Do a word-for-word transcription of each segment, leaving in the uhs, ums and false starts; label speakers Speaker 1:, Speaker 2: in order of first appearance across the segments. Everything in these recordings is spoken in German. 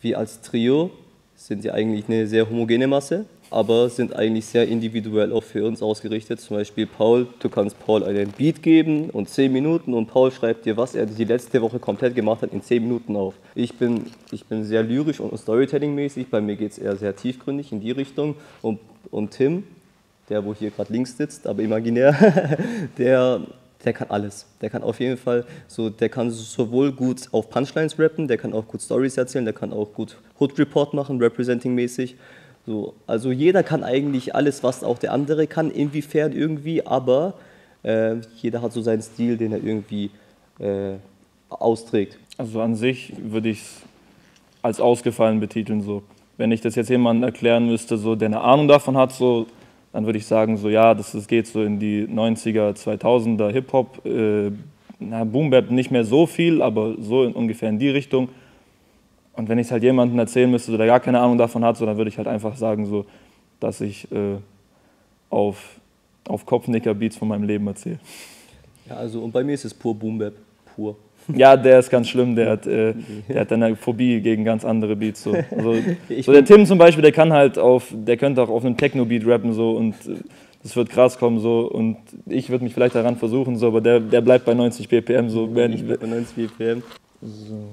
Speaker 1: Wir als Trio sind ja eigentlich eine sehr homogene Masse, aber sind eigentlich sehr individuell auch für uns ausgerichtet. Zum Beispiel Paul, du kannst Paul einen Beat geben und zehn Minuten und Paul schreibt dir, was er die letzte Woche komplett gemacht hat, in zehn Minuten auf. Ich bin, ich bin sehr lyrisch und Storytelling-mäßig, bei mir geht es eher sehr tiefgründig in die Richtung. Und, und Tim, der wo hier gerade links sitzt, aber imaginär, der... Der kann alles. Der kann auf jeden Fall, so, der kann sowohl gut auf Punchlines rappen, der kann auch gut Stories erzählen, der kann auch gut Hood Report machen, Representing-mäßig. So, also jeder kann eigentlich alles, was auch der andere kann, inwiefern irgendwie, aber äh, jeder hat so seinen Stil, den er irgendwie äh, austrägt.
Speaker 2: Also an sich würde ich es als ausgefallen betiteln. So. Wenn ich das jetzt jemandem erklären müsste, so, der eine Ahnung davon hat, so, dann würde ich sagen, so ja, das, das geht so in die neunziger, zweitausender Hip-Hop, äh, na, Boom-Bap nicht mehr so viel, aber so in, ungefähr in die Richtung. Und wenn ich es halt jemandem erzählen müsste, so, der gar keine Ahnung davon hat, so, dann würde ich halt einfach sagen, so, dass ich äh, auf, auf Kopfnicker-Beats von meinem Leben erzähle.
Speaker 1: Ja, also und bei mir ist es pur Boom-Bap, pur.
Speaker 2: Ja, der ist ganz schlimm, der hat, äh, der hat eine Phobie gegen ganz andere Beats. So. Also, so der Tim zum Beispiel, der kann halt auf, der könnte auch auf einem Techno-Beat rappen so und äh, das wird krass kommen so und ich würde mich vielleicht daran versuchen, so, aber der, der bleibt bei neunzig B P M so. Wenn,
Speaker 1: ich bleib bei neunzig B P M.
Speaker 2: So.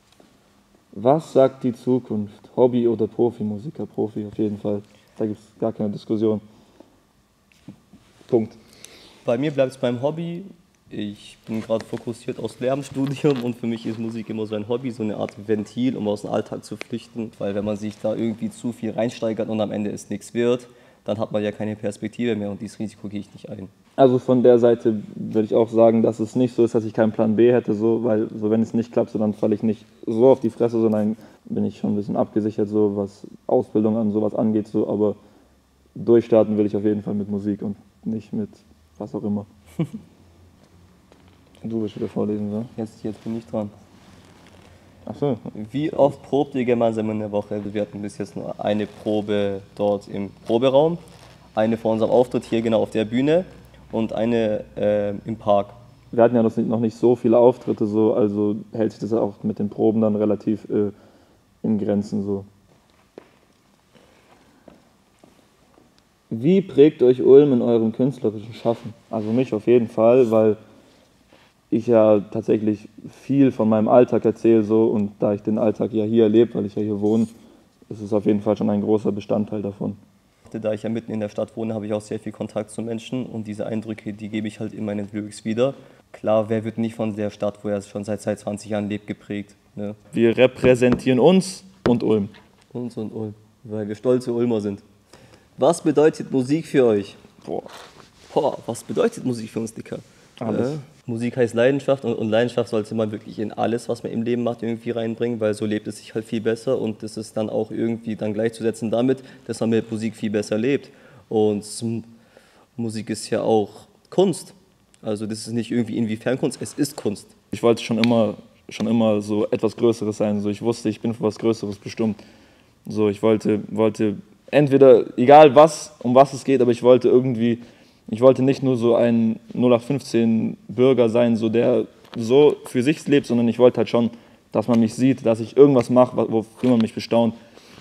Speaker 2: Was sagt die Zukunft? Hobby oder Profimusiker? Profi auf jeden Fall. Da gibt es gar keine Diskussion. Punkt.
Speaker 1: Bei mir bleibt es beim Hobby. Ich bin gerade fokussiert aufs Lehramtsstudium und für mich ist Musik immer so ein Hobby, so eine Art Ventil, um aus dem Alltag zu flüchten. Weil wenn man sich da irgendwie zu viel reinsteigert und am Ende es nichts wird, dann hat man ja keine Perspektive mehr und dieses Risiko gehe ich nicht ein.
Speaker 2: Also von der Seite würde ich auch sagen, dass es nicht so ist, dass ich keinen Plan B hätte, so, weil so wenn es nicht klappt, so, dann falle ich nicht so auf die Fresse, sondern bin ich schon ein bisschen abgesichert, so, was Ausbildung an sowas angeht. So, aber durchstarten will ich auf jeden Fall mit Musik und nicht mit was auch immer. Du willst wieder vorlesen, so?
Speaker 1: Jetzt, jetzt bin ich dran.
Speaker 2: Ach so.
Speaker 1: Wie oft probt ihr gemeinsam in der Woche? Wir hatten bis jetzt nur eine Probe dort im Proberaum, eine vor unserem Auftritt hier genau auf der Bühne und eine äh, im Park.
Speaker 2: Wir hatten ja noch nicht so viele Auftritte, so, also hält sich das auch mit den Proben dann relativ äh, in Grenzen. So. Wie prägt euch Ulm in eurem künstlerischen Schaffen? Also mich auf jeden Fall, weil ich ja tatsächlich viel von meinem Alltag erzähle so, und da ich den Alltag ja hier erlebe, weil ich ja hier wohne, ist es auf jeden Fall schon ein großer Bestandteil davon.
Speaker 1: Da ich ja mitten in der Stadt wohne, habe ich auch sehr viel Kontakt zu Menschen und diese Eindrücke, die gebe ich halt in meinen Lyrics wieder. Klar, wer wird nicht von der Stadt, wo er schon seit, seit zwanzig Jahren lebt, geprägt. Ne?
Speaker 2: Wir repräsentieren uns und Ulm.
Speaker 1: Uns und Ulm, weil wir stolze Ulmer sind. Was bedeutet Musik für euch?
Speaker 2: Boah.
Speaker 1: Boah, was bedeutet Musik für uns, Dicker?
Speaker 2: Alles.
Speaker 1: Äh, Musik heißt Leidenschaft und, und Leidenschaft sollte man wirklich in alles, was man im Leben macht, irgendwie reinbringen, weil so lebt es sich halt viel besser und das ist dann auch irgendwie dann gleichzusetzen damit, dass man mit Musik viel besser lebt. Und Musik ist ja auch Kunst. Also das ist nicht irgendwie inwiefern Kunst, es ist Kunst.
Speaker 2: Ich wollte schon immer, schon immer so etwas Größeres sein. So, ich wusste, ich bin für was Größeres bestimmt. So, ich wollte, wollte entweder, egal was, um was es geht, aber ich wollte irgendwie, ich wollte nicht nur so ein null acht fünfzehn Bürger sein, so der so für sich lebt, sondern ich wollte halt schon, dass man mich sieht, dass ich irgendwas mache, wofür man mich bestaunt.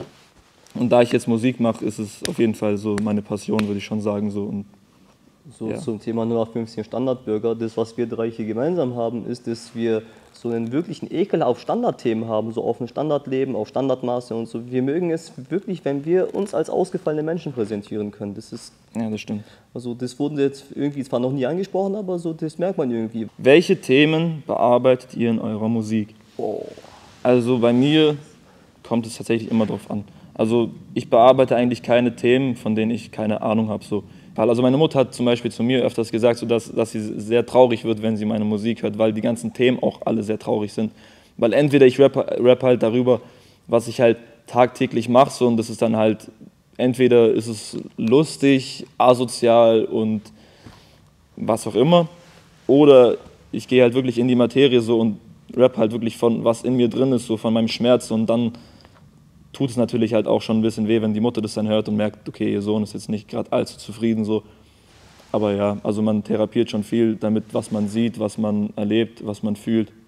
Speaker 2: Und da ich jetzt Musik mache, ist es auf jeden Fall so meine Passion, würde ich schon sagen. So, und
Speaker 1: so
Speaker 2: ja.
Speaker 1: Zum Thema null acht fünfzehn Standardbürger, das, was wir drei hier gemeinsam haben, ist, dass wir so einen wirklichen Ekel auf Standardthemen haben, so auf ein Standardleben, auf Standardmaße und so. Wir mögen es wirklich, wenn wir uns als ausgefallene Menschen präsentieren können. Das ist,
Speaker 2: ja, das stimmt.
Speaker 1: Also das wurde jetzt irgendwie zwar noch nie angesprochen, aber so das merkt man irgendwie.
Speaker 2: Welche Themen bearbeitet ihr in eurer Musik?
Speaker 1: Oh.
Speaker 2: Also bei mir kommt es tatsächlich immer drauf an. Also ich bearbeite eigentlich keine Themen, von denen ich keine Ahnung habe. So. Also meine Mutter hat zum Beispiel zu mir öfters gesagt, so dass, dass sie sehr traurig wird, wenn sie meine Musik hört, weil die ganzen Themen auch alle sehr traurig sind. Weil entweder ich rappe rap halt darüber, was ich halt tagtäglich mache, so, und das ist dann halt, entweder ist es lustig, asozial und was auch immer, oder ich gehe halt wirklich in die Materie so und rap halt wirklich von, was in mir drin ist, so von meinem Schmerz, und dann tut es natürlich halt auch schon ein bisschen weh, wenn die Mutter das dann hört und merkt, okay, ihr Sohn ist jetzt nicht gerade allzu zufrieden, so. Aber ja, also man therapiert schon viel damit, was man sieht, was man erlebt, was man fühlt.